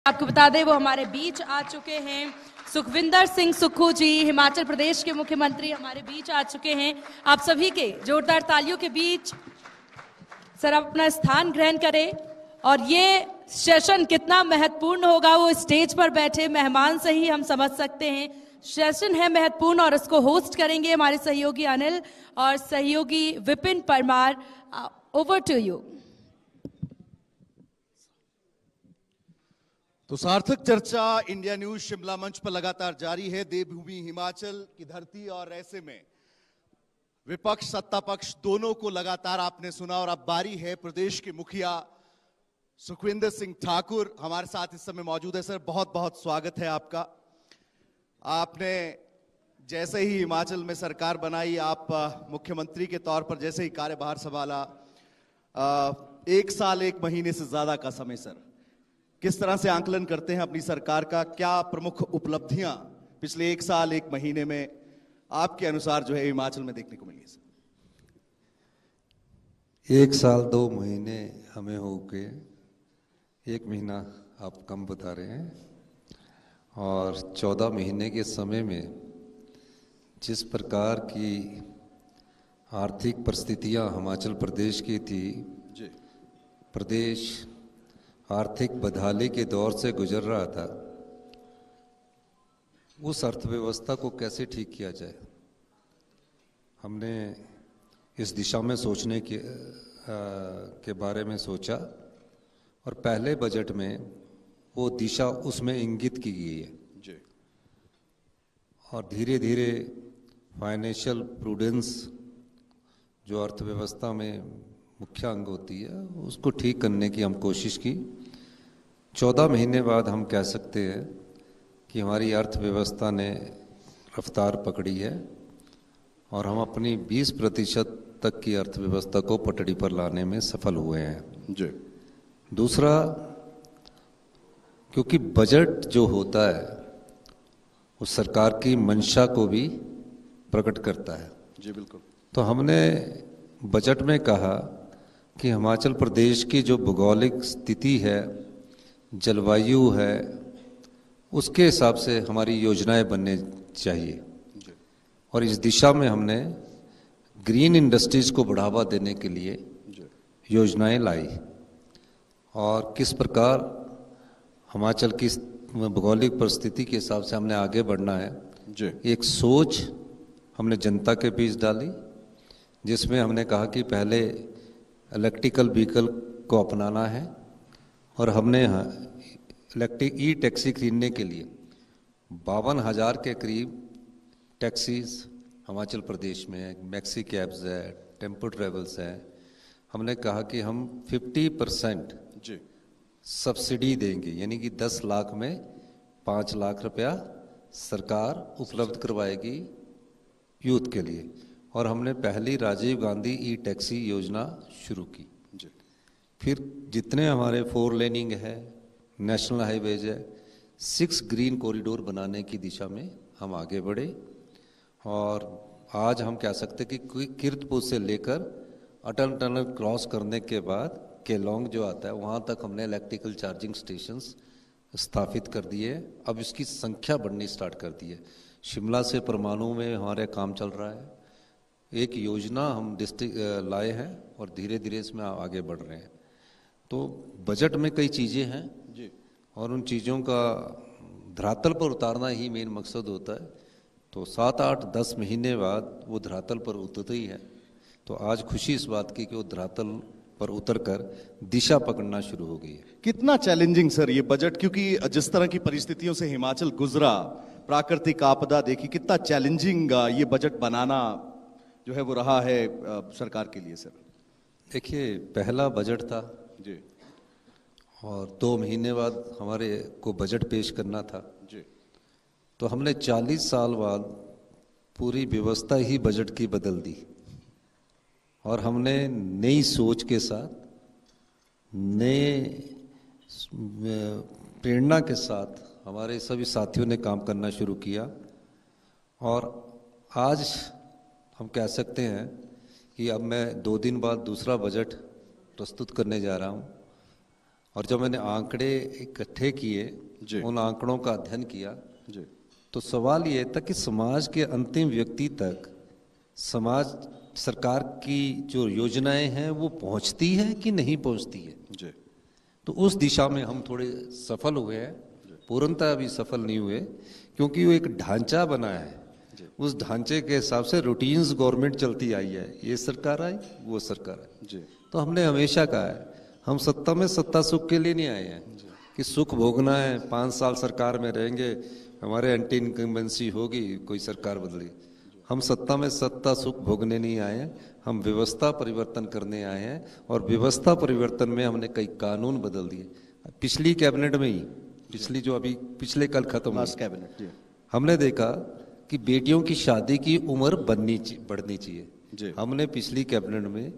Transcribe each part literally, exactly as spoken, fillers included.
आपको बता दें वो हमारे बीच आ चुके हैं। सुखविंदर सिंह सुक्खू जी हिमाचल प्रदेश के मुख्यमंत्री हमारे बीच आ चुके हैं। आप सभी के जोरदार तालियों के बीच सर आप अपना स्थान ग्रहण करें। और ये सेशन कितना महत्वपूर्ण होगा वो स्टेज पर बैठे मेहमान से ही हम समझ सकते हैं। सेशन है महत्वपूर्ण और इसको होस्ट करेंगे हमारे सहयोगी अनिल और सहयोगी Vipin Parmar. Over to you. तो सार्थक चर्चा इंडिया न्यूज शिमला मंच पर लगातार जारी है। देवभूमि हिमाचल की धरती और ऐसे में विपक्ष सत्ता पक्ष दोनों को लगातार आपने सुना और अब बारी है प्रदेश के मुखिया सुखविंदर सिंह ठाकुर हमारे साथ इस समय मौजूद है। सर बहुत बहुत स्वागत है आपका। आपने जैसे ही हिमाचल में सरकार बनाई, आप मुख्यमंत्री के तौर पर जैसे ही कार्यभार संभाला, एक साल एक महीने से ज्यादा का समय सर, किस तरह से आंकलन करते हैं अपनी सरकार का? क्या प्रमुख उपलब्धियां पिछले एक साल एक महीने में आपके अनुसार जो है हिमाचल में देखने को मिली है? एक साल दो महीने हमें हो गए, एक महीना आप कम बता रहे हैं। और चौदह महीने के समय में जिस प्रकार की आर्थिक परिस्थितियां हिमाचल प्रदेश की थी, जी प्रदेश आर्थिक बदहाली के दौर से गुजर रहा था, उस अर्थव्यवस्था को कैसे ठीक किया जाए, हमने इस दिशा में सोचने के आ, के बारे में सोचा और पहले बजट में वो दिशा उसमें इंगित की गई है जी। और धीरे धीरे फाइनेंशियल प्रूडेंस जो अर्थव्यवस्था में मुख्य अंग होती है उसको ठीक करने की हम कोशिश की। चौदह महीने बाद हम कह सकते हैं कि हमारी अर्थव्यवस्था ने रफ्तार पकड़ी है और हम अपनी बीस प्रतिशत तक की अर्थव्यवस्था को पटड़ी पर लाने में सफल हुए हैं जी। दूसरा, क्योंकि बजट जो होता है वो सरकार की मंशा को भी प्रकट करता है जी बिल्कुल। तो हमने बजट में कहा कि हिमाचल प्रदेश की जो भौगोलिक स्थिति है, जलवायु है, उसके हिसाब से हमारी योजनाएं बनने चाहिए। और इस दिशा में हमने ग्रीन इंडस्ट्रीज को बढ़ावा देने के लिए योजनाएं लाई। और किस प्रकार हिमाचल की भौगोलिक परिस्थिति के हिसाब से हमने आगे बढ़ना है जी। एक सोच हमने जनता के बीच डाली जिसमें हमने कहा कि पहले इलेक्ट्रिकल व्हीकल को अपनाना है और हमने इलेक्ट्रिक ई टैक्सी खरीदने के लिए बावन हज़ार के करीब टैक्सीज हिमाचल प्रदेश में है, मैक्सी कैब्स है, टेम्पो ट्रेवल्स है। हमने कहा कि हम पचास परसेंट जी सब्सिडी देंगे, यानी कि दस लाख में पाँच लाख रुपया सरकार उपलब्ध करवाएगी यूथ के लिए। और हमने पहली राजीव गांधी ई टैक्सी योजना शुरू की जी। फिर जितने हमारे फोर लेनिंग है, नेशनल हाईवेज है, सिक्स ग्रीन कॉरिडोर बनाने की दिशा में हम आगे बढ़े। और आज हम कह सकते कि कीरतपुर से लेकर अटल टनल क्रॉस करने के बाद केलोंग जो आता है वहाँ तक हमने इलेक्ट्रिकल चार्जिंग स्टेशंस स्थापित कर दिए। अब इसकी संख्या बढ़नी स्टार्ट कर दी है। शिमला से परमाणु में हमारे काम चल रहा है। एक योजना हम डिस्ट्रिक्ट लाए हैं और धीरे धीरे इसमें आगे बढ़ रहे हैं। तो बजट में कई चीज़ें हैं जी और उन चीज़ों का धरातल पर उतारना ही मेन मकसद होता है। तो सात आठ दस महीने बाद वो धरातल पर उतरती है। तो आज खुशी इस बात की कि वो धरातल पर उतरकर दिशा पकड़ना शुरू हो गई है। कितना चैलेंजिंग सर ये बजट, क्योंकि जिस तरह की परिस्थितियों से हिमाचल गुजरा, प्राकृतिक आपदा देखी, कितना चैलेंजिंग ये बजट बनाना जो है वो रहा है सरकार के लिए? सर देखिए, पहला बजट था जी और दो महीने बाद हमारे को बजट पेश करना था जी। तो हमने चालीस साल बाद पूरी व्यवस्था ही बजट की बदल दी और हमने नई सोच के साथ, नए प्रेरणा के साथ हमारे सभी साथियों ने काम करना शुरू किया। और आज हम कह सकते हैं कि अब मैं दो दिन बाद दूसरा बजट प्रस्तुत करने जा रहा हूँ और जब मैंने आंकड़े इकट्ठे किए, जी। उन आंकड़ों का अध्ययन किया, जी। तो सवाल ये था कि समाज के अंतिम व्यक्ति तक समाज सरकार की जो योजनाएं हैं वो पहुंचती है कि नहीं पहुंचती है। जी। तो उस दिशा में हम थोड़े सफल हुए हैं, पूर्णतः अभी सफल नहीं हुए, क्योंकि वो एक ढांचा बना है। उस ढांचे के हिसाब से रूटीन्स गवर्नमेंट चलती आई है, ये सरकार आई वो सरकार आई। जी। तो हमने हमेशा कहा है, हम सत्ता में सत्ता सुख के लिए नहीं आए हैं कि सुख भोगना है, पाँच साल सरकार में रहेंगे, हमारे एंटी इनकम्बेंसी होगी, कोई सरकार बदली। हम सत्ता में सत्ता सुख भोगने नहीं आए हैं, हम व्यवस्था परिवर्तन करने आए हैं। और व्यवस्था परिवर्तन में हमने कई कानून बदल दिए। पिछली कैबिनेट में ही, पिछली जो अभी पिछले कल खत्म हुई कैबिनेट, हमने देखा कि बेटियों की शादी की उम्र बननी बढ़नी चाहिए। जी। हमने पिछली कैबिनेट में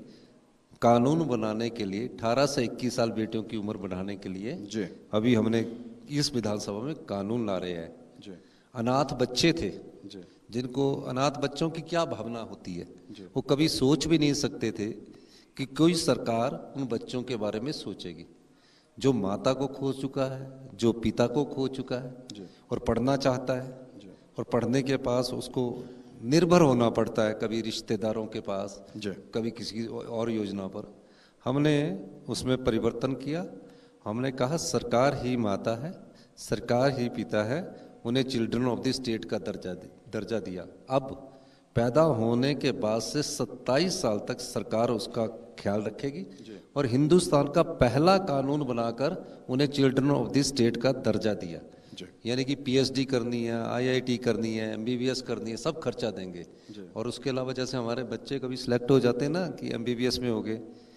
कानून बनाने के लिए अठारह से इक्कीस साल बेटियों की उम्र बढ़ाने के लिए जी। अभी हमने इस विधानसभा में कानून ला रहे हैं। जी। अनाथ बच्चे थे, जी। जिनको अनाथ बच्चों की क्या भावना होती है, जी। वो कभी सोच भी नहीं सकते थे कि कोई सरकार उन बच्चों के बारे में सोचेगी, जो माता को खो चुका है, जो पिता को खो चुका है, जी। और पढ़ना चाहता है, जी। और पढ़ने के पास उसको निर्भर होना पड़ता है, कभी रिश्तेदारों के पास, जी। कभी किसी और योजना पर। हमने उसमें परिवर्तन किया। हमने कहा सरकार ही माता है, सरकार ही पिता है, उन्हें चिल्ड्रन ऑफ द स्टेट का दर्जा दर्जा दिया। अब पैदा होने के बाद से सत्ताईस साल तक सरकार उसका ख्याल रखेगी, और हिंदुस्तान का पहला कानून बनाकर उन्हें चिल्ड्रन ऑफ द स्टेट का दर्जा दिया। यानी कि पीएचडी करनी है, आईआईटी करनी है, एमबीबीएस करनी है, सब खर्चा देंगे। और उसके अलावा जैसे हमारे बच्चे कभी सिलेक्ट हो जाते हैं ना कि एमबीबीएस में हो गए,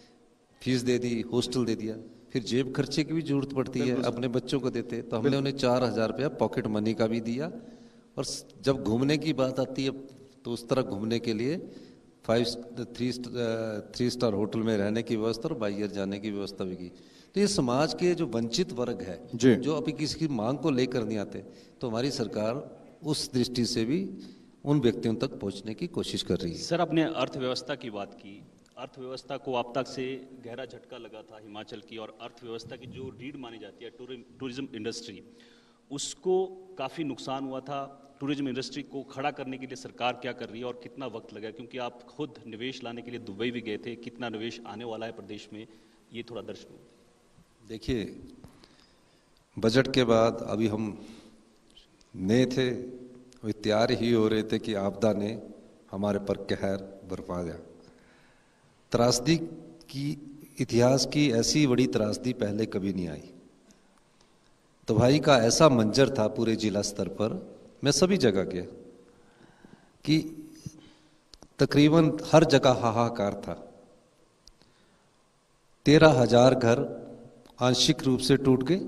फीस दे दी, हॉस्टल दे दिया, फिर जेब खर्चे की भी जरूरत पड़ती है, अपने बच्चों को देते। तो हमने उन्हें चार हजार रुपया पॉकेट मनी का भी दिया। और जब घूमने की बात आती है तो उस तरह घूमने के लिए five three three star hotel में रहने की व्यवस्था और बाई ईयर जाने की व्यवस्था भी की। तो ये समाज के जो वंचित वर्ग है, जो अभी किसी की मांग को लेकर नहीं आते, तो हमारी सरकार उस दृष्टि से भी उन व्यक्तियों तक पहुंचने की कोशिश कर रही है। सर, आपने अर्थव्यवस्था की बात की। अर्थव्यवस्था को आप तक से गहरा झटका लगा था हिमाचल की, और अर्थव्यवस्था की जो रीढ़ मानी जाती है टूरिज्म इंडस्ट्री, उसको काफ़ी नुकसान हुआ था। टूरिज्म इंडस्ट्री को खड़ा करने के लिए सरकार क्या कर रही है और कितना वक्त लगा, क्योंकि आप खुद निवेश लाने के लिए दुबई भी गए थे, कितना निवेश आने वाला है प्रदेश में, ये थोड़ा दर्शक। देखिए, बजट के बाद अभी हम नए थे, अभी तैयार ही हो रहे थे कि आपदा ने हमारे पर कहर बरपा दिया। त्रासदी की, इतिहास की ऐसी बड़ी त्रासदी पहले कभी नहीं आई। तबाही का ऐसा मंजर था पूरे जिला स्तर पर, मैं सभी जगह गया, कि तकरीबन हर जगह हाहाकार था। तेरह हजार घर आंशिक रूप से टूट गए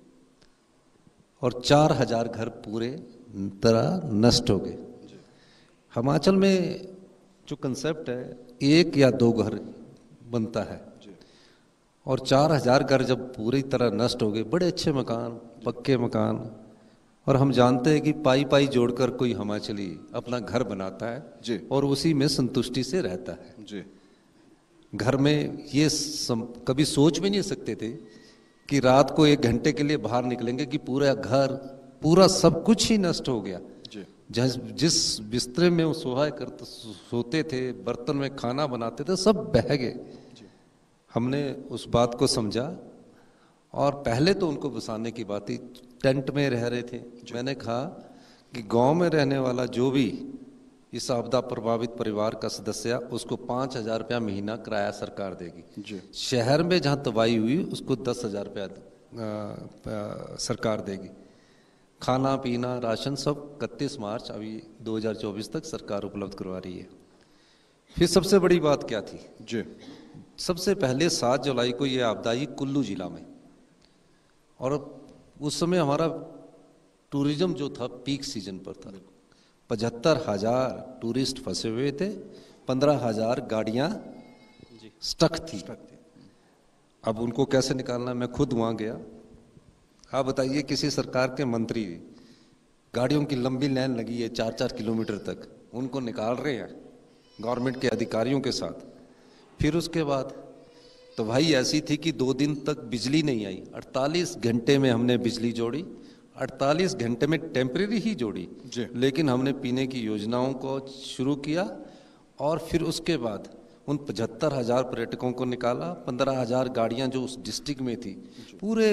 और चार हजार घर पूरे तरह नष्ट हो गए। हिमाचल में जो कंसेप्ट है, एक या दो घर बनता है, और चार हजार घर जब पूरी तरह नष्ट हो गए, बड़े अच्छे मकान, पक्के मकान, और हम जानते हैं कि पाई पाई जोड़कर कोई हिमाचली अपना घर बनाता है जी। और उसी में संतुष्टि से रहता है जी। घर में ये सम, कभी सोच भी नहीं सकते थे कि रात को एक घंटे के लिए बाहर निकलेंगे कि पूरा घर, पूरा सब कुछ ही नष्ट हो गया। जिस जिस बिस्तरे में वो सोहा करते सोते थे, बर्तन में खाना बनाते थे, सब बह गए। हमने उस बात को समझा, और पहले तो उनको बसाने की बात थी, टेंट में रह रहे थे। मैंने कहा कि गांव में रहने वाला जो भी इस आपदा प्रभावित परिवार का सदस्य, उसको पाँच हजार रुपया महीना किराया सरकार देगी। शहर में जहाँ तबाही हुई उसको दस हजार रुपया सरकार देगी। खाना पीना राशन सब इकतीस मार्च अभी दो हज़ार चौबीस तक सरकार उपलब्ध करवा रही है। फिर सबसे बड़ी बात क्या थी जी? सबसे पहले सात जुलाई को ये आपदा आई कुल्लू जिला में, और उस समय हमारा टूरिज्म जो था पीक सीजन पर था। पचहत्तर हजार टूरिस्ट फंसे हुए थे, पंद्रह हजार गाड़ियां स्टक थी। अब उनको कैसे निकालना, मैं खुद वहां गया। आप बताइए, किसी सरकार के मंत्री, गाड़ियों की लंबी लाइन लगी है चार चार किलोमीटर तक, उनको निकाल रहे हैं गवर्नमेंट के अधिकारियों के साथ। फिर उसके बाद तबाही ऐसी थी कि दो दिन तक बिजली नहीं आई। अड़तालीस घंटे में हमने बिजली जोड़ी, अड़तालीस घंटे में टेम्परेरी ही जोड़ी, लेकिन हमने पीने की योजनाओं को शुरू किया और फिर उसके बाद उन पचहत्तर हजार पर्यटकों को निकाला। पंद्रह हजार गाड़ियाँ जो उस डिस्ट्रिक्ट में थी, पूरे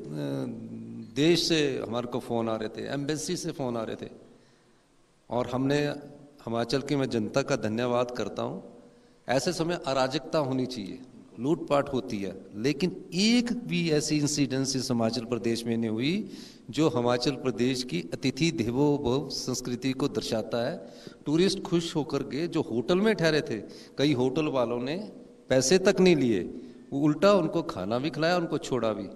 देश से हमारे को फ़ोन आ रहे थे, एम्बेसी से फ़ोन आ रहे थे, और हमने हिमाचल की मैं जनता का धन्यवाद करता हूँ। ऐसे समय अराजकता होनी चाहिए, लूटपाट होती है, लेकिन एक भी ऐसी इंसिडेंस इस हिमाचल प्रदेश में नहीं हुई जो हिमाचल प्रदेश की अतिथि देवो भव संस्कृति को दर्शाता है। टूरिस्ट खुश होकर के जो होटल में ठहरे थे, कई होटल वालों ने पैसे तक नहीं लिए, वो उल्टा उनको खाना भी खिलाया, उनको छोड़ा भी।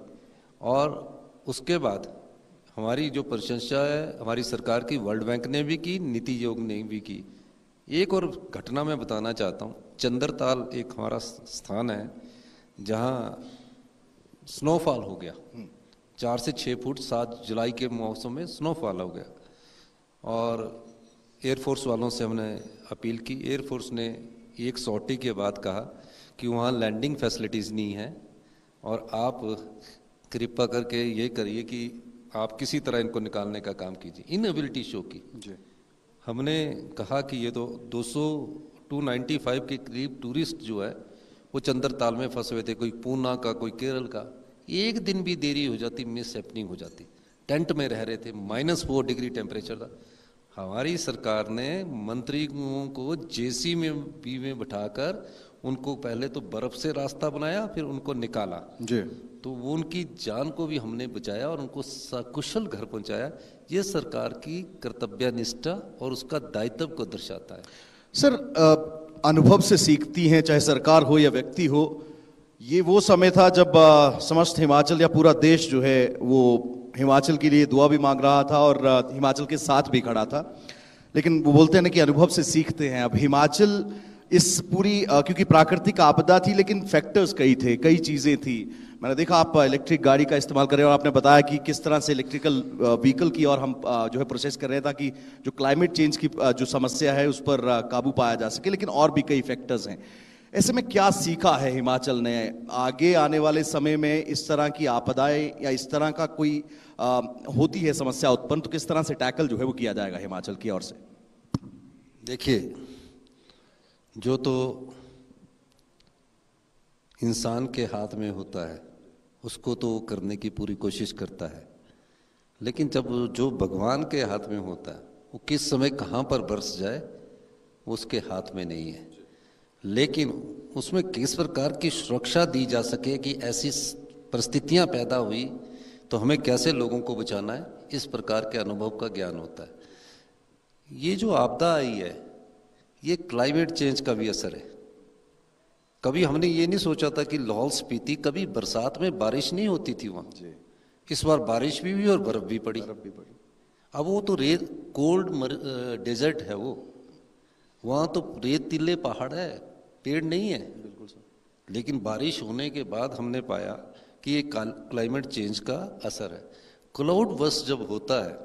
और उसके बाद हमारी जो प्रशंसा है हमारी सरकार की वर्ल्ड बैंक ने भी की, नीति आयोग ने भी की। एक और घटना मैं बताना चाहता हूँ। चंद्रताल एक हमारा स्थान है जहाँ स्नोफॉल हो गया, चार से छः फुट सात जुलाई के मौसम में स्नोफॉल हो गया, और एयरफोर्स वालों से हमने अपील की। एयरफोर्स ने एक सॉर्टी के बाद कहा कि वहाँ लैंडिंग फैसिलिटीज़ नहीं है और आप कृपा करके ये करिए कि आप किसी तरह इनको निकालने का काम कीजिए। इनएबिलिटी शो की जी। हमने कहा कि ये तो दो सौ टू नाइन्टी फाइव के करीब टूरिस्ट जो है वो चंद्रताल में फंसे हुए थे, कोई पूना का, कोई केरल का। एक दिन भी देरी हो जाती, मिस हैपनिंग हो जाती। टेंट में रह रहे थे, माइनस फोर डिग्री टेम्परेचर था। हमारी सरकार ने मंत्रियों को जेसी में बी में बिठाकर उनको पहले तो बर्फ से रास्ता बनाया, फिर उनको निकाला जी। तो वो उनकी जान को भी हमने बचाया और उनको सकुशल घर पहुंचाया। ये सरकार की कर्तव्यनिष्ठा और उसका दायित्व को दर्शाता है। सर, अनुभव से सीखती हैं, चाहे सरकार हो या व्यक्ति हो। ये वो समय था जब समस्त हिमाचल या पूरा देश जो है वो हिमाचल के लिए दुआ भी मांग रहा था और हिमाचल के साथ भी खड़ा था। लेकिन वो बोलते हैं ना कि अनुभव से सीखते हैं। अब हिमाचल इस पूरी, क्योंकि प्राकृतिक आपदा थी लेकिन फैक्टर्स कई थे, कई चीज़ें थी। मैंने देखा आप इलेक्ट्रिक गाड़ी का इस्तेमाल कर रहे हैं और आपने बताया कि किस तरह से इलेक्ट्रिकल व्हीकल की और हम जो है प्रोसेस कर रहे हैं ताकि जो क्लाइमेट चेंज की जो समस्या है उस पर काबू पाया जा सके। लेकिन और भी कई फैक्टर्स हैं। ऐसे में क्या सीखा है हिमाचल ने? आगे आने वाले समय में इस तरह की आपदाएं या इस तरह का कोई आ, होती है समस्या उत्पन्न, तो किस तरह से टैकल जो है वो किया जाएगा हिमाचल की ओर से? देखिए, जो तो इंसान के हाथ में होता है उसको तो करने की पूरी कोशिश करता है, लेकिन जब जो भगवान के हाथ में होता है वो किस समय कहाँ पर बरस जाए उसके हाथ में नहीं है। लेकिन उसमें किस प्रकार की सुरक्षा दी जा सके कि ऐसी परिस्थितियां पैदा हुई तो हमें कैसे लोगों को बचाना है, इस प्रकार के अनुभव का ज्ञान होता है। ये जो आपदा आई है ये क्लाइमेट चेंज का भी असर है। कभी हमने ये नहीं सोचा था कि लाहौल स्पीति, कभी बरसात में बारिश नहीं होती थी वहाँ, इस बार बारिश भी हुई और बर्फ भी पड़ी। अब वो तो रेत कोल्ड डेजर्ट है, वो वहाँ तो रेतीले पहाड़ है, पेड़ नहीं है। बिल्कुल सर। लेकिन बारिश होने के बाद हमने पाया कि ये क्लाइमेट चेंज का असर है। क्लाउड बर्स्ट जब होता है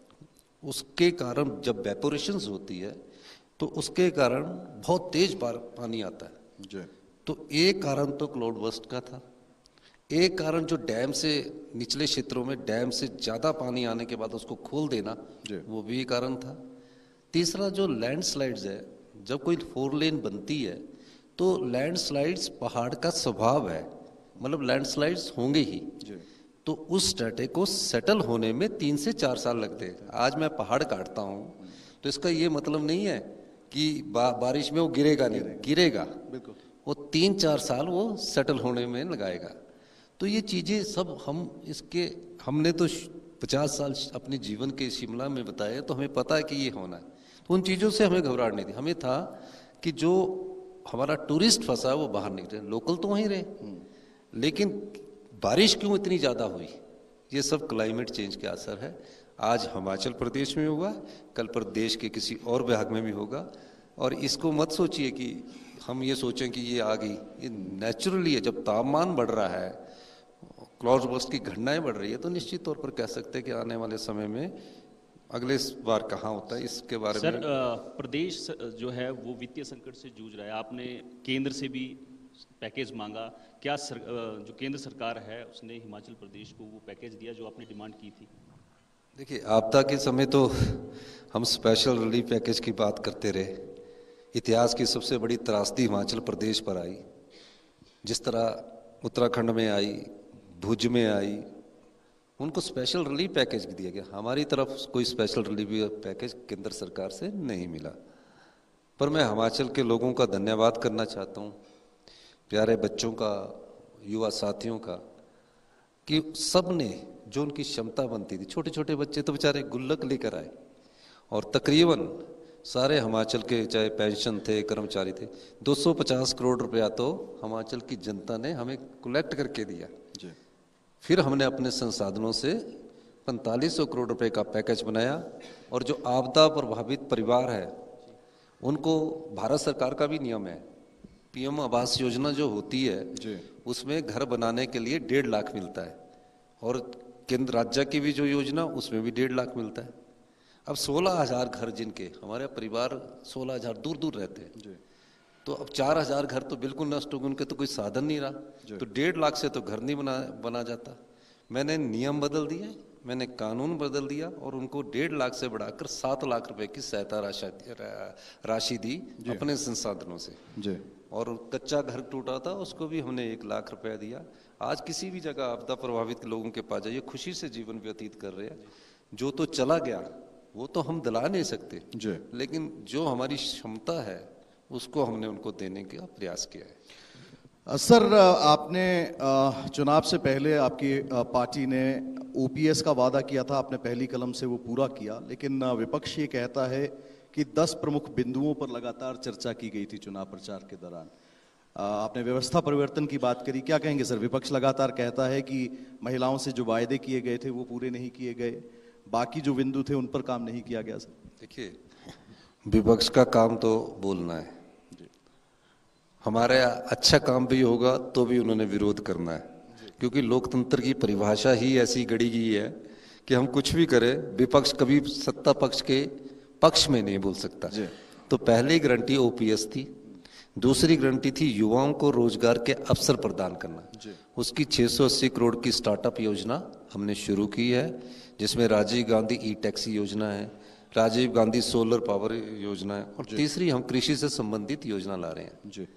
उसके कारण, जब वेपोरेशंस होती है तो उसके कारण बहुत तेज पानी आता है जी। तो एक कारण तो क्लाउड बर्स्ट का था। एक कारण जो डैम से, निचले क्षेत्रों में डैम से ज़्यादा पानी आने के बाद उसको खोल देना, वो भी एक कारण था। तीसरा जो लैंडस्लाइड्स है, जब कोई फोर लेन बनती है तो लैंडस्लाइड्स पहाड़ का स्वभाव है, मतलब लैंडस्लाइड्स होंगे ही। तो उस डाटे को सेटल होने में तीन से चार साल लगते हैं। आज मैं पहाड़ काटता हूँ तो इसका ये मतलब नहीं है कि बा, बारिश में वो गिरेगा नहीं, गिरेगा बिल्कुल, वो तीन चार साल वो सेटल होने में लगाएगा। तो ये चीज़ें सब हम इसके हमने तो पचास साल अपने जीवन के शिमला में बताए, तो हमें पता है कि ये होना है। तो उन चीज़ों से हमें घबराहट नहीं थी। हमें था कि जो हमारा टूरिस्ट फंसा है वो बाहर निकले, लोकल तो वहीं रहे, लेकिन बारिश क्यों इतनी ज़्यादा हुई, ये सब क्लाइमेट चेंज का असर है। आज हिमाचल प्रदेश में हुआ, कल प्रदेश के किसी और भाग में भी होगा। और इसको मत सोचिए कि हम ये सोचें कि ये आ गई, ये नेचुरली है। जब तापमान बढ़ रहा है, क्लाउड बर्स्ट की घटनाएं बढ़ रही है, तो निश्चित तौर पर कह सकते हैं कि आने वाले समय में अगले बार कहाँ होता है इसके बारे सर, में। प्रदेश जो है वो वित्तीय संकट से जूझ रहा है। आपने केंद्र से भी पैकेज मांगा, क्या सर, जो केंद्र सरकार है उसने हिमाचल प्रदेश को वो पैकेज दिया जो आपने डिमांड की थी? देखिए, आपदा के समय तो हम स्पेशल रिलीफ पैकेज की बात करते रहे। इतिहास की सबसे बड़ी त्रासदी हिमाचल प्रदेश पर आई। जिस तरह उत्तराखंड में आई, भुज में आई, उनको स्पेशल रिलीफ पैकेज दिया गया। हमारी तरफ कोई स्पेशल रिलीफ पैकेज केंद्र सरकार से नहीं मिला। पर मैं हिमाचल के लोगों का धन्यवाद करना चाहता हूँ, प्यारे बच्चों का, युवा साथियों का, कि सब ने जो उनकी क्षमता बनती थी, छोटे छोटे बच्चे तो बेचारे गुल्लक लेकर आए, और तकरीबन सारे हिमाचल के, चाहे पेंशन थे, कर्मचारी थे, दो सौ पचास करोड़ रुपया तो हिमाचल की जनता ने हमें कलेक्ट करके दिया जी। फिर हमने अपने संसाधनों से पैंतालीस सौ करोड़ रुपए का पैकेज बनाया, और जो आपदा प्रभावित परिवार है उनको भारत सरकार का भी नियम है, पीएम आवास योजना जो होती है जी, उसमें घर बनाने के लिए डेढ़ लाख मिलता है, और केंद्र राज्य की भी जो योजना उसमें भी डेढ़ लाख मिलता है। अब सोलह हजार घर, जिनके हमारे परिवार सोलह हजार दूर दूर रहते हैं जी, तो अब चार हजार घर तो बिल्कुल नष्ट हो गए, उनके तो कोई साधन नहीं रहा, तो डेढ़ लाख से तो घर नहीं बना बना जाता। मैंने नियम बदल दिए, मैंने कानून बदल दिया, और उनको डेढ़ लाख से बढ़ाकर सात लाख रुपए की सहायता राशि राशि दी अपने संसाधनों से जी। और कच्चा घर टूटा था उसको भी हमने एक लाख रुपया दिया। आज किसी भी जगह आपदा प्रभावित लोगों के पास जाइए, खुशी से जीवन व्यतीत कर रहे हैं। जो तो चला गया वो तो हम दिला नहीं सकते जी, लेकिन जो हमारी क्षमता है उसको हमने उनको देने का प्रयास किया है। सर, आपने चुनाव से पहले आपकी पार्टी ने ओपीएस का वादा किया था, आपने पहली कलम से वो पूरा किया, लेकिन विपक्ष ये कहता है कि दस प्रमुख बिंदुओं पर लगातार चर्चा की गई थी चुनाव प्रचार के दौरान। आपने व्यवस्था परिवर्तन की बात करी, क्या कहेंगे सर? विपक्ष लगातार कहता है कि महिलाओं से जो वायदे किए गए थे वो पूरे नहीं किए गए, बाकी जो बिंदु थे उन पर काम नहीं किया गया। सर देखिए, विपक्ष का काम तो बोलना है, हमारे अच्छा काम भी होगा तो भी उन्होंने विरोध करना है, क्योंकि लोकतंत्र की परिभाषा ही ऐसी गढ़ी गई है कि हम कुछ भी करें, विपक्ष कभी सत्ता पक्ष के पक्ष में नहीं बोल सकता। तो पहली गारंटी ओपीएस थी, दूसरी गारंटी थी युवाओं को रोजगार के अवसर प्रदान करना। उसकी छह सौ अस्सी करोड़ की स्टार्टअप योजना हमने शुरू की है, जिसमें राजीव गांधी ई टैक्सी योजना है, राजीव गांधी सोलर पावर योजना है, और तीसरी हम कृषि से संबंधित योजना ला रहे हैं जी।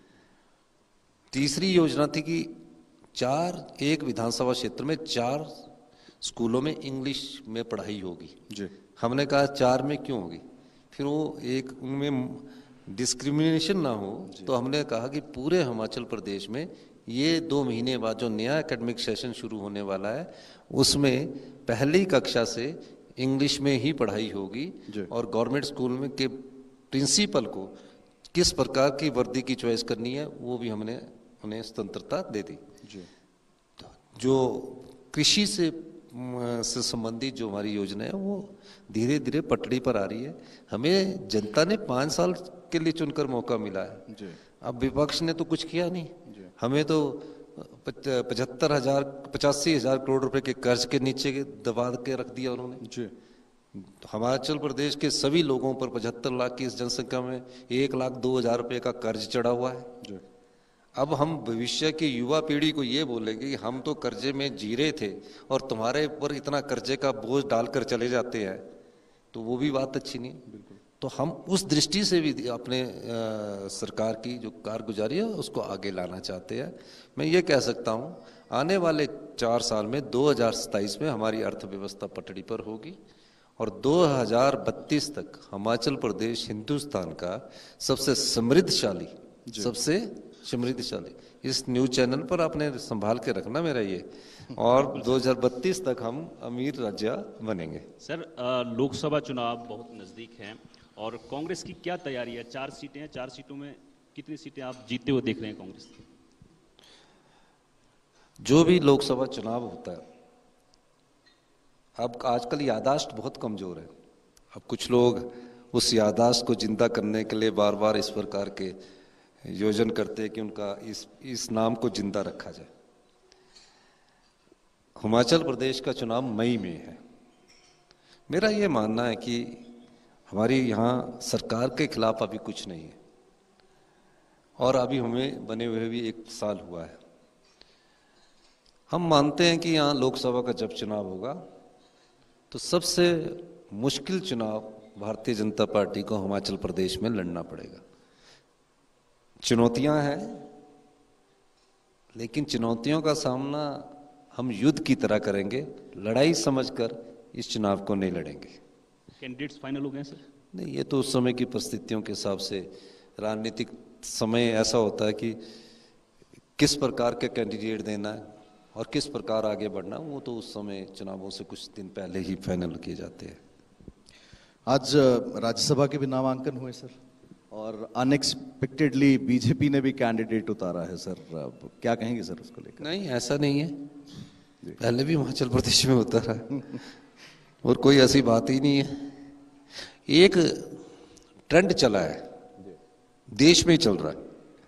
तीसरी योजना थी कि चार एक विधानसभा क्षेत्र में चार स्कूलों में इंग्लिश में पढ़ाई होगी जी। हमने कहा चार में क्यों होगी, फिर वो एक उनमें डिस्क्रिमिनेशन ना हो, तो हमने कहा कि पूरे हिमाचल प्रदेश में ये दो महीने बाद जो नया एकेडमिक सेशन शुरू होने वाला है उसमें पहली कक्षा से इंग्लिश में ही पढ़ाई होगी, और गवर्नमेंट स्कूल में के प्रिंसिपल को किस प्रकार की वर्दी की चॉइस करनी है वो भी हमने उन्हें स्वतंत्रता दे दी जी। जो कृषि से से संबंधित जो हमारी योजना है वो धीरे धीरे पटड़ी पर आ रही है। हमें जनता ने पाँच साल के लिए चुनकर मौका मिला है जी। अब विपक्ष ने तो कुछ किया नहीं, हमें तो पचहत्तर हजार पचासी हजार करोड़ रुपए के कर्ज के नीचे दबा के रख दिया उन्होंने जी। हिमाचल प्रदेश के सभी लोगों पर पचहत्तर लाख की इस जनसंख्या में एक लाख दो हजार रुपए का कर्ज चढ़ा हुआ है जी। अब हम भविष्य की युवा पीढ़ी को ये बोलेंगे कि हम तो कर्जे में जी रहे थे और तुम्हारे ऊपर इतना कर्जे का बोझ डालकर चले जाते हैं, तो वो भी बात अच्छी नहीं। बिल्कुल, तो हम उस दृष्टि से भी अपने आ, सरकार की जो कारगुजारी है उसको आगे लाना चाहते हैं। मैं ये कह सकता हूँ आने वाले चार साल में दो हजार सताईस में हमारी अर्थव्यवस्था पटड़ी पर होगी, और दो हजार बत्तीस तक हिमाचल प्रदेश हिंदुस्तान का सबसे समृद्धशाली सबसे समृद्धशाली इस न्यूज चैनल पर आपने संभाल के रखना मेरा ये, और दो हजार बत्तीस तक हम अमीर राज्य बनेंगे। सर, लोकसभा चुनाव बहुत नजदीक हैं और कांग्रेस की क्या तैयारी है? चार सीटें हैं, चार सीटों में कितनी सीटें आप जीतते हुए देख रहे हैं कांग्रेस की? जो भी लोकसभा चुनाव होता है, अब आजकल यादाश्त बहुत कमजोर है। अब कुछ लोग उस यादाश्त को जिंदा करने के लिए बार बार इस प्रकार के योजन करते हैं कि उनका इस इस नाम को जिंदा रखा जाए। हिमाचल प्रदेश का चुनाव मई में है। मेरा ये मानना है कि हमारी यहाँ सरकार के खिलाफ अभी कुछ नहीं है, और अभी हमें बने हुए भी एक साल हुआ है। हम मानते हैं कि यहाँ लोकसभा का जब चुनाव होगा तो सबसे मुश्किल चुनाव भारतीय जनता पार्टी को हिमाचल प्रदेश में लड़ना पड़ेगा। चुनौतियां हैं, लेकिन चुनौतियों का सामना हम युद्ध की तरह करेंगे, लड़ाई समझकर इस चुनाव को नहीं लड़ेंगे। कैंडिडेट्स फाइनल हो गए सर? नहीं, ये तो उस समय की परिस्थितियों के हिसाब से, राजनीतिक समय ऐसा होता है कि किस प्रकार के कैंडिडेट देना है और किस प्रकार आगे बढ़ना, वो तो उस समय चुनावों से कुछ दिन पहले ही फाइनल किए जाते हैं। आज राज्यसभा के भी नामांकन हुए सर, और अनएक्सपेक्टेडली बीजेपी ने भी कैंडिडेट उतारा है सर, क्या कहेंगे सर उसको लेकर? नहीं, ऐसा नहीं है, पहले भी हिमाचल प्रदेश में उतारा है और कोई ऐसी बात ही नहीं है। एक ट्रेंड चला है, देश में ही चल रहा है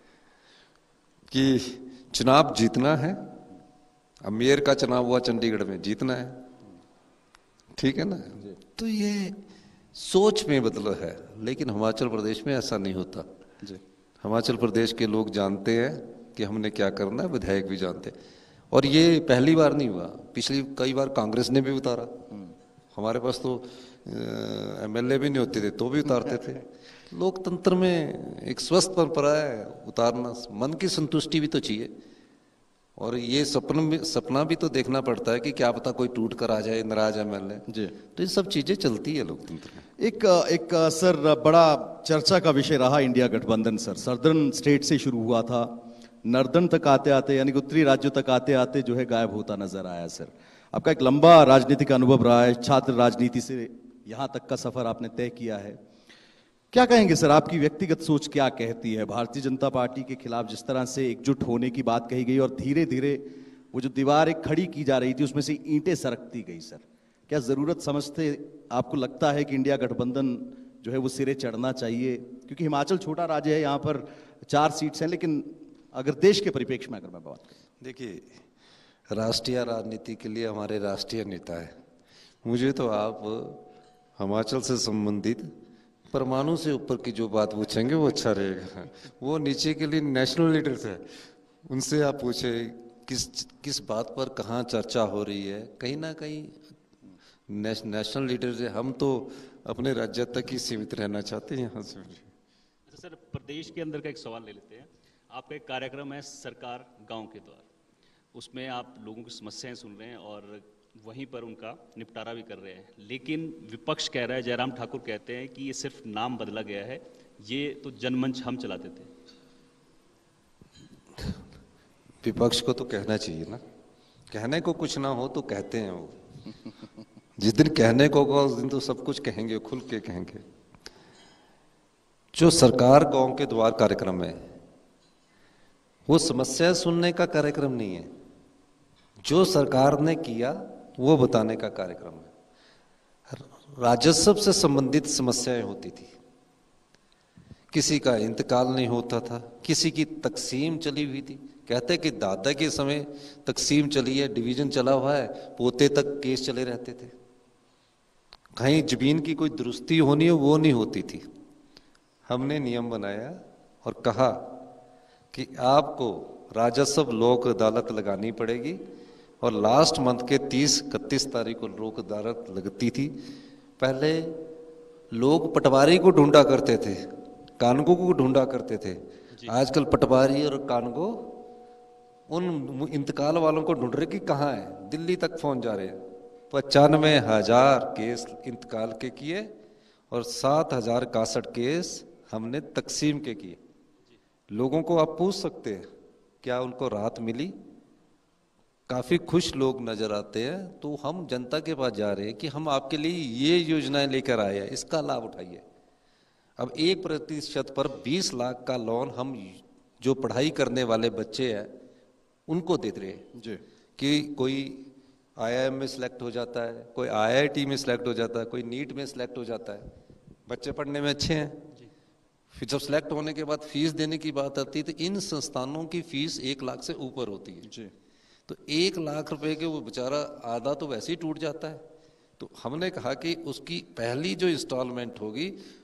कि चुनाव जीतना है। अब मेयर का चुनाव हुआ चंडीगढ़ में, जीतना है, ठीक है ना? तो ये सोच में बदलाव है, लेकिन हिमाचल प्रदेश में ऐसा नहीं होता जी। हिमाचल प्रदेश के लोग जानते हैं कि हमने क्या करना है, विधायक भी जानते हैं। और ये पहली बार नहीं हुआ, पिछली कई बार कांग्रेस ने भी उतारा। हमारे पास तो एमएलए भी नहीं होते थे तो भी उतारते थे। लोकतंत्र में एक स्वस्थ परंपरा है उतारना, मन की संतुष्टि भी तो चाहिए। और ये सपना भी सपना भी तो देखना पड़ता है कि क्या पता कोई टूट कर आ जाए नाराज एमएलए जी। तो ये सब चीजें चलती है लोकतंत्र में। एक एक सर बड़ा चर्चा का विषय रहा इंडिया गठबंधन सर, सदर्न स्टेट से शुरू हुआ था, नॉर्दर्न तक आते आते यानी कि उत्तरी राज्यों तक आते आते जो है गायब होता नजर आया सर। आपका एक लंबा राजनीतिक अनुभव रहा है, छात्र राजनीति से यहाँ तक का सफर आपने तय किया है। क्या कहेंगे सर, आपकी व्यक्तिगत सोच क्या कहती है? भारतीय जनता पार्टी के खिलाफ जिस तरह से एकजुट होने की बात कही गई और धीरे धीरे वो जो दीवार एक खड़ी की जा रही थी उसमें से ईंटें सरकती गई सर, क्या जरूरत समझते आपको लगता है कि इंडिया गठबंधन जो है वो सिरे चढ़ना चाहिए? क्योंकि हिमाचल छोटा राज्य है, यहाँ पर चार सीट्स हैं, लेकिन अगर देश के परिप्रेक्ष्य में अगर मैं बात करूं, देखिए राष्ट्रीय राजनीति के लिए हमारे राष्ट्रीय नेता है। मुझे तो आप हिमाचल से संबंधित परमाणु से ऊपर की जो बात पूछेंगे वो अच्छा रहेगा। वो नीचे के लिए नेशनल लीडर्स है, उनसे आप पूछे किस किस बात पर कहाँ चर्चा हो रही है। कहीं ना कहीं नेश, नेशनल लीडर्स है, हम तो अपने राज्य तक ही सीमित रहना चाहते हैं यहाँ से। अच्छा सर, प्रदेश के अंदर का एक सवाल ले लेते हैं। आपका एक कार्यक्रम है सरकार गांव के द्वार, उसमें आप लोगों की समस्याएं सुन रहे हैं और वहीं पर उनका निपटारा भी कर रहे हैं, लेकिन विपक्ष कह रहा है, जयराम ठाकुर कहते हैं कि ये सिर्फ नाम बदला गया है, ये तो जनमंच हम चलाते थे। विपक्ष को तो कहना चाहिए ना, कहने को कुछ ना हो तो कहते हैं वो। जिस दिन कहने को होगा उस दिन तो सब कुछ कहेंगे, खुल के कहेंगे। जो सरकार गांव के द्वार कार्यक्रम है वो समस्या सुनने का कार्यक्रम नहीं है, जो सरकार ने किया वो बताने का कार्यक्रम है। राजस्व से संबंधित समस्याएं होती थी, किसी का इंतकाल नहीं होता था, किसी की तकसीम चली हुई थी। कहते कि दादा के समय तकसीम चली है, डिवीजन चला हुआ है, पोते तक केस चले रहते थे। कहीं जमीन की कोई दुरुस्ती होनी हो वो नहीं होती थी। हमने नियम बनाया और कहा कि आपको राजस्व लोक अदालत लगानी पड़ेगी और लास्ट मंथ के तीस इकतीस तारीख को लोक अदालत लगती थी। पहले लोग पटवारी को ढूंढा करते थे, कानगो को ढूंढा करते थे। आजकल पटवारी और कानगो उन इंतकाल वालों को ढूंढ रहे कि कहाँ है, दिल्ली तक फोन जा रहे हैं। पचानवे हजार केस इंतकाल के किए और सात हजार इकसठ केस हमने तकसीम के किए। लोगों को आप पूछ सकते हैं क्या उनको राहत मिली? काफी खुश लोग नजर आते हैं। तो हम जनता के पास जा रहे हैं कि हम आपके लिए ये योजनाएं लेकर आए हैं, इसका लाभ उठाइए। अब एक प्रतिशत पर बीस लाख का लोन हम जो पढ़ाई करने वाले बच्चे हैं उनको दे रहे हैं जी। कि कोई आई आई एम में सिलेक्ट हो जाता है, कोई आई आई टी में सिलेक्ट हो जाता है, कोई नीट में सिलेक्ट हो जाता है। बच्चे पढ़ने में अच्छे हैं, फिर जब सिलेक्ट होने के बाद फीस देने की बात आती है तो इन संस्थानों की फीस एक लाख से ऊपर होती है जी। तो एक लाख रुपए के वो बेचारा आधा तो वैसे ही टूट जाता है। तो हमने कहा कि उसकी पहली जो इंस्टॉलमेंट होगी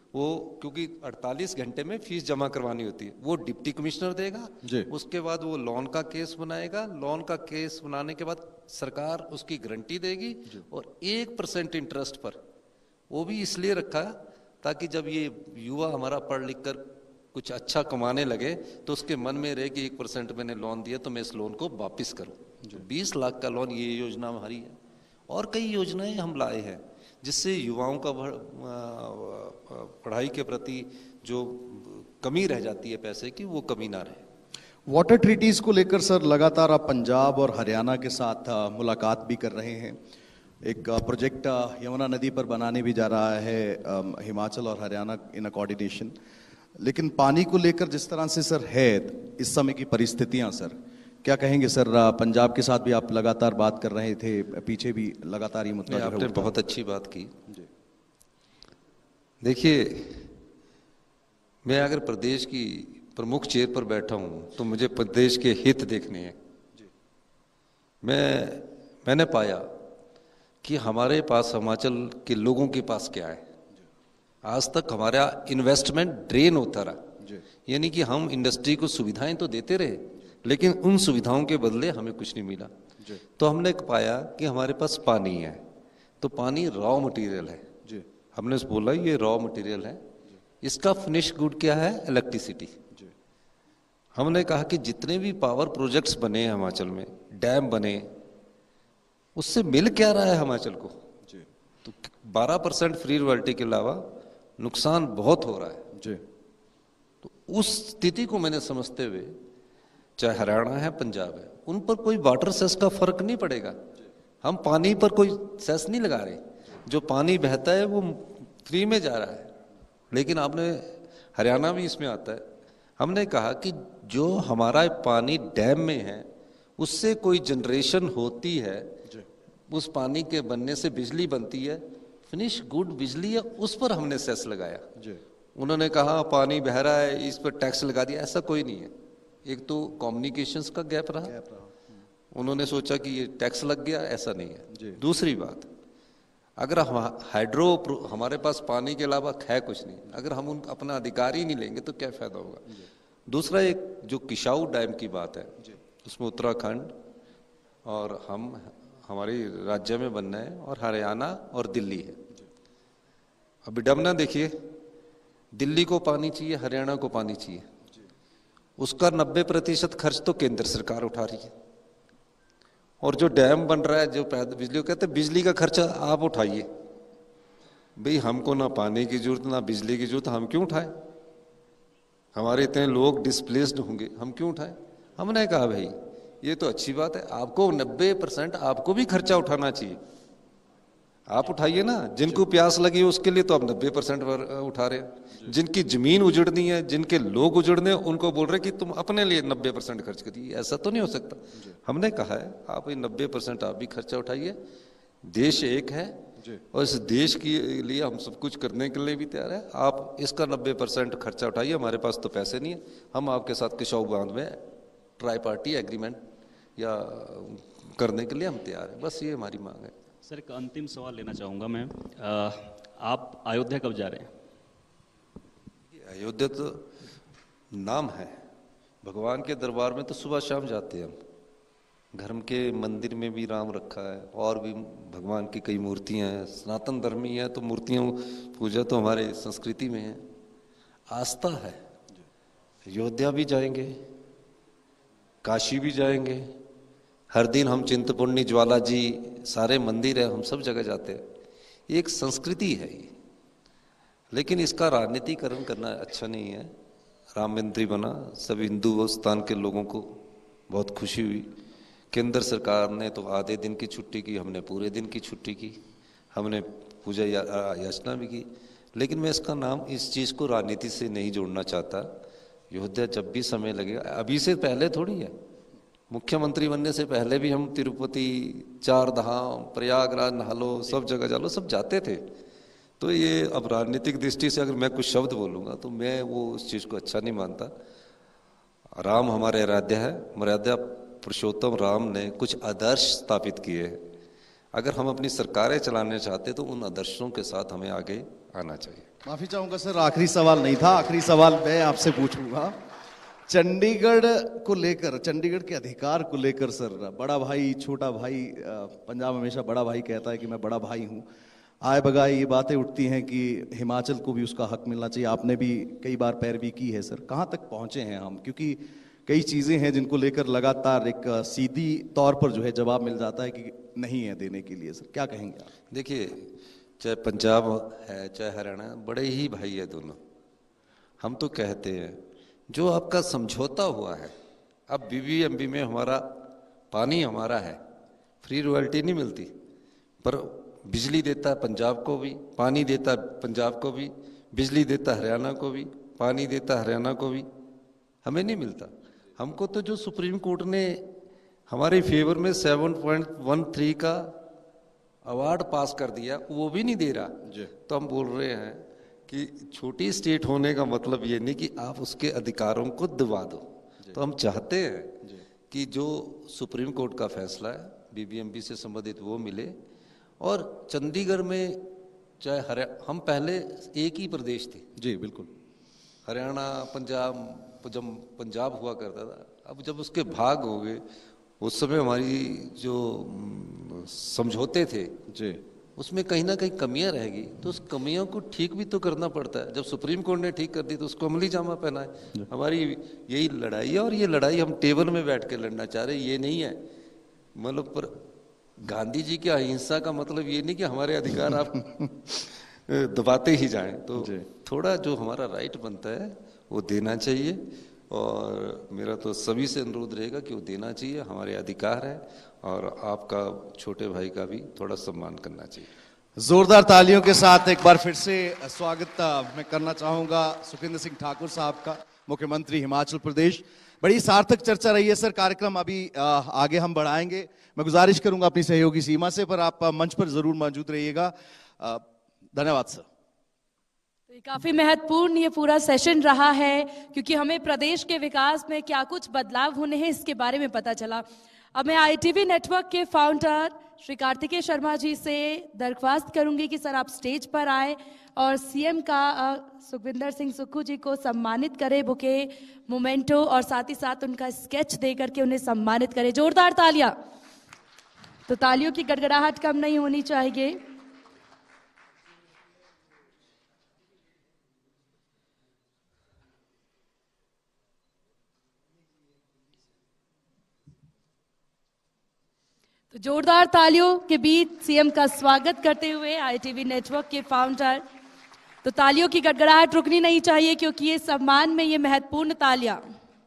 वो क्योंकि अड़तालीस घंटे में फीस जमा करवानी होती है, वो डिप्टी कमिश्नर देगा। जी। उसके बाद वो लोन का केस बनाएगा, लोन का केस बनाने के बाद सरकार उसकी गारंटी देगी और एक परसेंट इंटरेस्ट पर। वो भी इसलिए रखा ताकि जब ये युवा हमारा पढ़ लिख कर कुछ अच्छा कमाने लगे तो उसके मन में रहे कि एक परसेंट मैंने लोन दिया तो मैं इस लोन को वापिस करूं। जो बीस लाख का लोन, ये योजना हमारी है। और कई योजनाएं हम लाए हैं जिससे युवाओं का पढ़ाई के प्रति जो कमी रह जाती है पैसे की, वो कमी ना रहे। वाटर ट्रीटीज को लेकर सर लगातार आप पंजाब और हरियाणा के साथ मुलाकात भी कर रहे हैं। एक प्रोजेक्ट यमुना नदी पर बनाने भी जा रहा है हिमाचल और हरियाणा इन अ कोऑर्डिनेशन। लेकिन पानी को लेकर जिस तरह से सर है इस समय की परिस्थितियां, सर क्या कहेंगे सर? पंजाब के साथ भी आप लगातार बात कर रहे थे, पीछे भी लगातार ये मुद्दा आपने है बहुत अच्छी बात की। देखिए, मैं अगर प्रदेश की प्रमुख चेयर पर बैठा हूं तो मुझे प्रदेश के हित देखने हैं। मैं मैंने पाया कि हमारे पास, हिमाचल के लोगों के पास क्या है। आज तक हमारा इन्वेस्टमेंट ड्रेन होता रहा, यानी कि हम इंडस्ट्री को सुविधाएं तो देते रहे लेकिन उन सुविधाओं के बदले हमें कुछ नहीं मिला। तो हमने पाया कि हमारे पास पानी है, तो पानी रॉ मटेरियल है। हमने बोला ये रॉ मटेरियल है, इसका फिनिश गुड क्या है? इलेक्ट्रिसिटी। हमने कहा कि जितने भी पावर प्रोजेक्ट्स बने हैं हिमाचल में, डैम बने, उससे मिल क्या रहा है हिमाचल को? तो बारह परसेंट फ्री रॉयल्टी के अलावा नुकसान बहुत हो रहा है। जी। तो उस स्थिति को मैंने समझते हुए, चाहे हरियाणा है, पंजाब है, उन पर कोई वाटर सेस का फर्क नहीं पड़ेगा। हम पानी पर कोई सेस नहीं लगा रहे, जो पानी बहता है वो फ्री में जा रहा है। लेकिन आपने, हरियाणा भी इसमें आता है, हमने कहा कि जो हमारा पानी डैम में है उससे कोई जनरेशन होती है, उस पानी के बनने से बिजली बनती है, फिनिश गुड बिजली है, उस पर हमने सेस लगाया। उन्होंने कहा पानी बह रहा है इस पर टैक्स लगा दिया, ऐसा कोई नहीं है। एक तो कम्युनिकेशंस का गैप रहा, गैप रहा। उन्होंने सोचा कि ये टैक्स लग गया, ऐसा नहीं है। दूसरी बात, अगर हम हाइड्रो, हमारे पास पानी के अलावा है कुछ नहीं, अगर हम उन अपना अधिकार ही नहीं लेंगे तो क्या फायदा होगा। दूसरा, एक जो किशाऊ डैम की बात है, उसमें उत्तराखंड और हम हमारी राज्य में बनना है और हरियाणा और दिल्ली है। अब विडम्बना देखिए, दिल्ली को पानी चाहिए, हरियाणा को पानी चाहिए, उसका नब्बे प्रतिशत खर्च तो केंद्र सरकार उठा रही है। और जो डैम बन रहा है, जो बिजली को कहते हैं, बिजली का खर्चा आप उठाइए। भाई हमको ना पानी की जरूरत ना बिजली की जरूरत, हम क्यों उठाएं? हमारे इतने लोग डिस्प्लेस्ड होंगे, हम क्यों उठाएं? हमने कहा भाई ये तो अच्छी बात है, आपको नब्बे परसेंट आपको भी खर्चा उठाना चाहिए, आप उठाइए ना। जिनको प्यास लगी है उसके लिए तो आप नब्बे परसेंट उठा रहे हैं, जिनकी जमीन उजड़नी है, जिनके लोग उजड़ने, उनको बोल रहे कि तुम अपने लिए नब्बे परसेंट खर्च करिए। ऐसा तो नहीं हो सकता। हमने कहा है आप नब्बे परसेंट आप भी खर्चा उठाइए, देश एक है और इस देश के लिए हम सब कुछ करने के लिए भी तैयार है। आप इसका नब्बे परसेंट खर्चा उठाइए, हमारे पास तो पैसे नहीं है, हम आपके साथ किशाऊ बांध में ट्राई पार्टी एग्रीमेंट या करने के लिए हम तैयार हैं। बस ये हमारी मांग है। सर, एक अंतिम सवाल लेना चाहूँगा मैं, आ, आप अयोध्या कब जा रहे हैं? अयोध्या तो नाम है, भगवान के दरबार में तो सुबह शाम जाते हैं हम। धर्म के मंदिर में भी राम रखा है और भी भगवान की कई मूर्तियां हैं। सनातन धर्मी है तो मूर्तियों पूजा तो हमारे संस्कृति में है, आस्था है। अयोध्या भी जाएंगे, काशी भी जाएंगे, हर दिन हम चिंतपूर्णी, ज्वाला जी, सारे मंदिर है, हम सब जगह जाते हैं। एक संस्कृति है ये, लेकिन इसका राजनीतिकरण करना अच्छा नहीं है। राम मंदिर बना, सब हिंदुस्तान के लोगों को बहुत खुशी हुई। केंद्र सरकार ने तो आधे दिन की छुट्टी की, हमने पूरे दिन की छुट्टी की, हमने पूजा या, याचना भी की। लेकिन मैं इसका नाम, इस चीज़ को राजनीति से नहीं जोड़ना चाहता। अयोध्या जब भी समय लगेगा, अभी से पहले थोड़ी है, मुख्यमंत्री बनने से पहले भी हम तिरुपति, चार धाम, प्रयागराज, नहालो, सब जगह जालो, सब जाते थे। तो ये अब राजनीतिक दृष्टि से अगर मैं कुछ शब्द बोलूँगा तो मैं वो उस चीज़ को अच्छा नहीं मानता। राम हमारे आराध्य है, मर्यादा पुरुषोत्तम राम ने कुछ आदर्श स्थापित किए हैं। अगर हम अपनी सरकारें चलाने चाहते तो उन आदर्शों के साथ हमें आगे आना चाहिए। माफी चाहूंगा सर, आखिरी सवाल नहीं था, आखिरी सवाल मैं आपसे पूछूंगा चंडीगढ़ को लेकर, चंडीगढ़ के अधिकार को लेकर। सर, बड़ा भाई छोटा भाई, पंजाब हमेशा बड़ा भाई कहता है कि मैं बड़ा भाई हूं। आए बगाए ये बातें उठती हैं कि हिमाचल को भी उसका हक मिलना चाहिए। आपने भी कई बार पैरवी की है सर, कहाँ तक पहुंचे हैं हम? क्योंकि कई चीजें हैं जिनको लेकर लगातार एक सीधी तौर पर जो है जवाब मिल जाता है कि नहीं है देने के लिए। सर क्या कहेंगे आप? देखिए, चाहे पंजाब है चाहे हरियाणा, बड़े ही भाई है दोनों। हम तो कहते हैं जो आपका समझौता हुआ है, अब बीबीएमबी में हमारा पानी हमारा है, फ्री रॉयल्टी नहीं मिलती, पर बिजली देता है पंजाब को भी, पानी देता है पंजाब को भी, बिजली देता हरियाणा को भी, पानी देता हरियाणा को भी, हमें नहीं मिलता। हमको तो जो सुप्रीम कोर्ट ने हमारे फेवर में सेवन पॉइंट वन थ्री का अवार्ड पास कर दिया, वो भी नहीं दे रहा। तो हम बोल रहे हैं कि छोटी स्टेट होने का मतलब ये नहीं कि आप उसके अधिकारों को दबा दो। तो हम चाहते हैं कि जो सुप्रीम कोर्ट का फैसला है बीबीएमबी से संबंधित वो मिले। और चंडीगढ़ में चाहे हरियाणा, हम पहले एक ही प्रदेश थे। जी बिल्कुल। हरियाणा पंजाब, जब पंजाब हुआ करता था, अब जब उसके भाग हो गए, उस समय हमारी जो समझौते थे जी, उसमें कहीं ना कहीं कमियां रहेगी, तो उस कमियों को ठीक भी तो करना पड़ता है। जब सुप्रीम कोर्ट ने ठीक कर दी तो उसको अमली जामा पहना है। हमारी यही लड़ाई है, और ये लड़ाई हम टेबल में बैठ के लड़ना चाह रहे, ये नहीं है मतलब। पर गांधी जी की अहिंसा का मतलब ये नहीं कि हमारे अधिकार आप दबाते ही जाएं। तो थोड़ा जो हमारा राइट बनता है वो देना चाहिए, और मेरा तो सभी से अनुरोध रहेगा कि वो देना चाहिए, हमारे अधिकार है, और आपका छोटे भाई का भी थोड़ा सम्मान करना चाहिए। जोरदार तालियों के साथ एक बार फिर से स्वागत मैं करना चाहूंगा सुखविंदर सिंह ठाकुर साहब का, मुख्यमंत्री हिमाचल प्रदेश। बड़ी सार्थक चर्चा रही है सर। कार्यक्रम अभी आगे हम बढ़ाएंगे। मैं गुजारिश करूंगा अपनी सहयोगी सीमा से, पर आप मंच पर जरूर मौजूद रहिएगा। धन्यवाद सर। तो ये काफी महत्वपूर्ण ये पूरा सेशन रहा है, क्योंकि हमें प्रदेश के विकास में क्या कुछ बदलाव होने हैं इसके बारे में पता चला। अब मैं आईटीवी नेटवर्क के फाउंडर श्री कार्तिकेय शर्मा जी से दरख्वास्त करूंगी कि सर आप स्टेज पर आए और सीएम का सुखविंदर सिंह सुक्खू जी को सम्मानित करें बुके, मोमेंटो, और साथ ही साथ उनका स्केच दे करके उन्हें सम्मानित करें। जोरदार तालियां। तो तालियों की गड़गड़ाहट कम नहीं होनी चाहिए। तो जोरदार तालियों के बीच सीएम का स्वागत करते हुए आईटीवी नेटवर्क के फाउंडर, तो तालियों की गड़गड़ाहट रुकनी नहीं चाहिए, क्योंकि ये सम्मान में ये महत्वपूर्ण तालियां।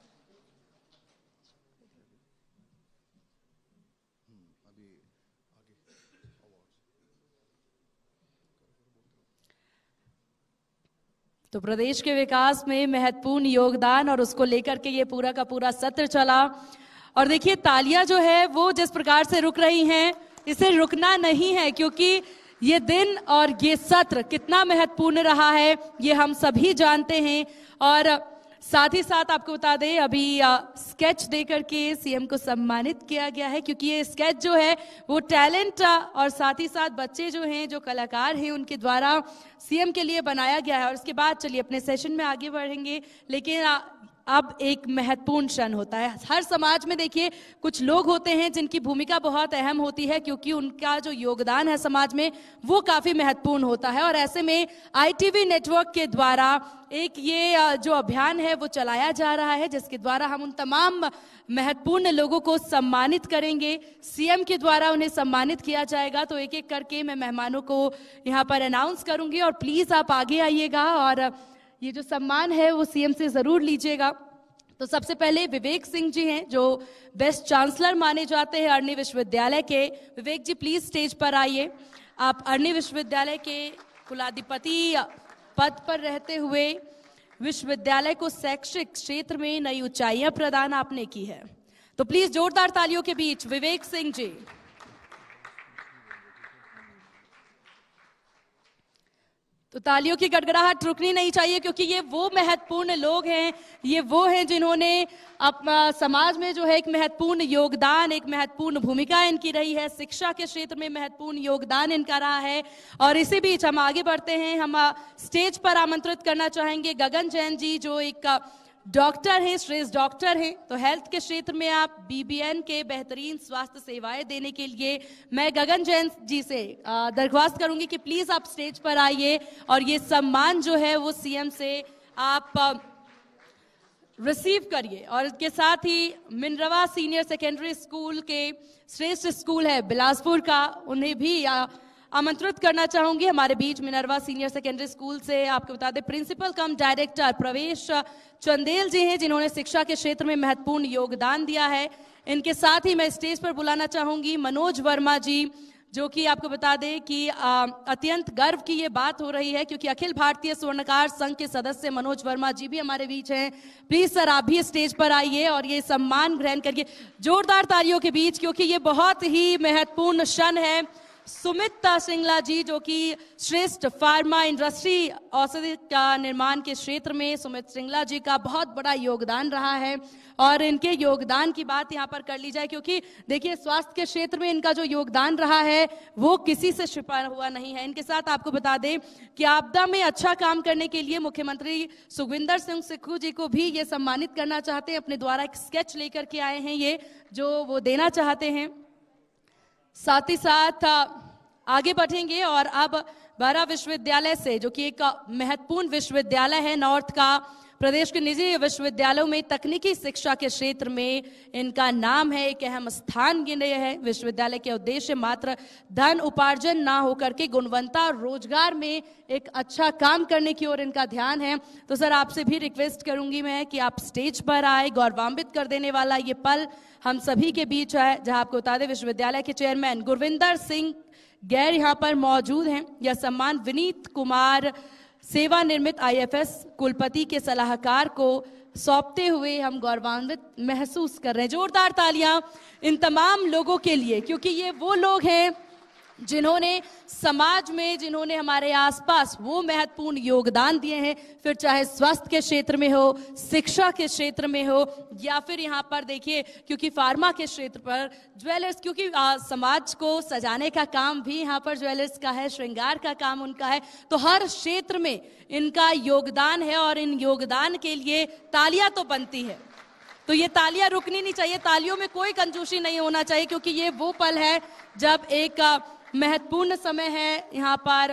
तो प्रदेश के विकास में महत्वपूर्ण योगदान और उसको लेकर के ये पूरा का पूरा सत्र चला। और देखिए तालियां जो है वो जिस प्रकार से रुक रही हैं, इसे रुकना नहीं है, क्योंकि ये दिन और ये सत्र कितना महत्वपूर्ण रहा है ये हम सभी जानते हैं। और साथ ही साथ आपको बता दें, अभी स्केच दे करके सीएम को सम्मानित किया गया है, क्योंकि ये स्केच जो है वो टैलेंट और साथ ही साथ बच्चे जो हैं, जो कलाकार हैं, उनके द्वारा सीएम के लिए बनाया गया है। और उसके बाद चलिए अपने सेशन में आगे बढ़ेंगे, लेकिन अब एक महत्वपूर्ण क्षण होता है। हर समाज में देखिए कुछ लोग होते हैं जिनकी भूमिका बहुत अहम होती है, क्योंकि उनका जो योगदान है समाज में वो काफी महत्वपूर्ण होता है। और ऐसे में आईटीवी नेटवर्क के द्वारा एक ये जो अभियान है वो चलाया जा रहा है, जिसके द्वारा हम उन तमाम महत्वपूर्ण लोगों को सम्मानित करेंगे। सीएम के द्वारा उन्हें सम्मानित किया जाएगा। तो एक एक करके मैं मेहमानों को यहाँ पर अनाउंस करूंगी, और प्लीज आप आगे आइएगा और ये जो सम्मान है वो सीएम से जरूर लीजिएगा। तो सबसे पहले विवेक सिंह जी हैं, जो बेस्ट चांसलर माने जाते हैं अरनी विश्वविद्यालय के। विवेक जी प्लीज स्टेज पर आइए। आप अरनी विश्वविद्यालय के कुलाधिपति पद पर रहते हुए विश्वविद्यालय को शैक्षिक क्षेत्र में नई ऊंचाइयां प्रदान आपने की है। तो प्लीज जोरदार तालियों के बीच विवेक सिंह जी। तो तालियों की गड़गड़ाहट रुकनी नहीं चाहिए, क्योंकि ये वो महत्वपूर्ण लोग हैं, ये वो हैं जिन्होंने अपना समाज में जो है एक महत्वपूर्ण योगदान, एक महत्वपूर्ण भूमिका इनकी रही है, शिक्षा के क्षेत्र में महत्वपूर्ण योगदान इनका रहा है। और इसी बीच हम आगे बढ़ते हैं, हम स्टेज पर आमंत्रित करना चाहेंगे गगन जैन जी, जो एक डॉक्टर हैं, श्रेष्ठ डॉक्टर हैं। तो हेल्थ के क्षेत्र में आप बीबीएन के बेहतरीन स्वास्थ्य सेवाएं देने के लिए मैं गगन जैन जी से दरख्वास्त करूंगी कि प्लीज आप स्टेज पर आइए और ये सम्मान जो है वो सीएम से आप रिसीव करिए। और इसके साथ ही मिनरवा सीनियर सेकेंडरी स्कूल के श्रेष्ठ स्कूल है बिलासपुर का, उन्हें भी आ, आमंत्रित करना चाहूंगी हमारे बीच। मिनरवा सीनियर सेकेंडरी स्कूल से आपको बता दें प्रिंसिपल कम डायरेक्टर प्रवेश चंदेल जी हैं, जिन्होंने शिक्षा के क्षेत्र में महत्वपूर्ण योगदान दिया है। इनके साथ ही मैं स्टेज पर बुलाना चाहूंगी मनोज वर्मा जी, जो कि आपको बता दें कि अत्यंत गर्व की ये बात हो रही है, क्योंकि अखिल भारतीय स्वर्णकार संघ के सदस्य मनोज वर्मा जी भी हमारे बीच हैं। प्लीज सर आप भी स्टेज पर आइए और ये सम्मान ग्रहण करिए जोरदार तालियों के बीच, क्योंकि ये बहुत ही महत्वपूर्ण क्षण है। सुमिता सिंगला जी, जो कि श्रेष्ठ फार्मा इंडस्ट्री औषधि का निर्माण के क्षेत्र में सुमित सिंगला जी का बहुत बड़ा योगदान रहा है, और इनके योगदान की बात यहाँ पर कर ली जाए, क्योंकि देखिए स्वास्थ्य के क्षेत्र में इनका जो योगदान रहा है वो किसी से छिपा हुआ नहीं है। इनके साथ आपको बता दें कि आपदा में अच्छा काम करने के लिए मुख्यमंत्री सुखविंदर सिंह सुक्खू जी को भी ये सम्मानित करना चाहते हैं। अपने द्वारा एक स्केच लेकर के आए हैं ये, जो वो देना चाहते हैं। साथ ही साथ आगे बढ़ेंगे और अब बारा विश्वविद्यालय से, जो कि एक महत्वपूर्ण विश्वविद्यालय है नॉर्थ का, प्रदेश के निजी विश्वविद्यालयों में तकनीकी शिक्षा के क्षेत्र में इनका नाम है, एक अहम स्थान गिने है। विश्वविद्यालय के उद्देश्य मात्र धन उपार्जन ना होकर के गुणवत्ता रोजगार में एक अच्छा काम करने की ओर इनका ध्यान है। तो सर आपसे भी रिक्वेस्ट करूंगी मैं कि आप स्टेज पर आए। गौरवान्वित कर देने वाला ये पल हम सभी के बीच है, जहां आपको बता दें विश्वविद्यालय के चेयरमैन गुरविंदर सिंह गैर यहाँ पर मौजूद हैं। यह सम्मान विनीत कुमार सेवा निर्मित आईएफएस कुलपति के सलाहकार को सौंपते हुए हम गौरवान्वित महसूस कर रहे हैं। जोरदार तालियां इन तमाम लोगों के लिए, क्योंकि ये वो लोग हैं जिन्होंने समाज में, जिन्होंने हमारे आसपास वो महत्वपूर्ण योगदान दिए हैं, फिर चाहे स्वास्थ्य के क्षेत्र में हो, शिक्षा के क्षेत्र में हो, या फिर यहाँ पर देखिए क्योंकि फार्मा के क्षेत्र पर ज्वेलर्स, क्योंकि आ, समाज को सजाने का काम भी यहाँ पर ज्वेलर्स का है, श्रृंगार का काम उनका है। तो हर क्षेत्र में इनका योगदान है और इन योगदान के लिए तालियां तो बनती है। तो ये तालियां रुकनी नहीं चाहिए, तालियों में कोई कंजूसी नहीं होना चाहिए, क्योंकि ये वो पल है जब एक महत्वपूर्ण समय है, यहाँ पर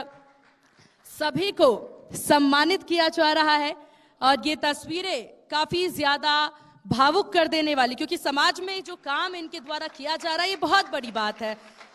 सभी को सम्मानित किया जा रहा है। और ये तस्वीरें काफी ज्यादा भावुक कर देने वाली, क्योंकि समाज में जो काम इनके द्वारा किया जा रहा है ये बहुत बड़ी बात है।